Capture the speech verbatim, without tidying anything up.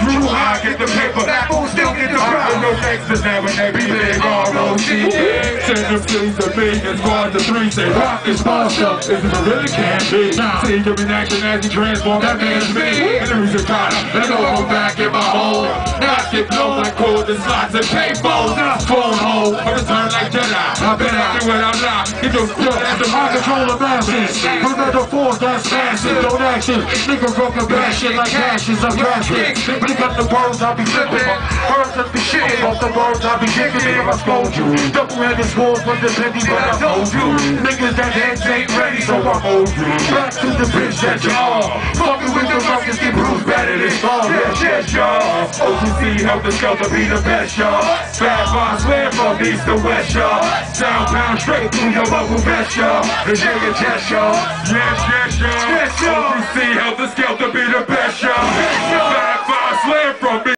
True high, get the paper. Black fools still get the prize. No gangsters never, they be big R O C. Send them things to me, as far as the three say, rock is monster, is it really can be? See him in action as he transforms, that man's me. And the reason kind of, let go go back in my hole. Now I skip low like cold and slots and payphones. Phone hole, I return like Jedi. I've been acting when I'm not. Get those good as the high control of masses. Remember force that's massive, don't action. Nigga fucking bad shit like ashes, I'm crashing. Pick up the birds, I'll be flipping. Birds up the shit, off the birds, I'll be kicking it if I scold you. Double-headed swords with the penny, but I told you. Niggas that heads ain't ready, so I hold you. Back to the bitch that you are. Fucking with the ruckus, get bruised better than Star. Yes, yes, y'all. O G C, Heltah Skeltah be the best, y'all. Bad vibes, swear from east to west, y'all. Sound pound straight through your local vest, y'all. It's your chest, y'all. Yes, yes, y'all. Yes, y'all. O G C, Heltah Skeltah be the best, y'all. Bad vibes.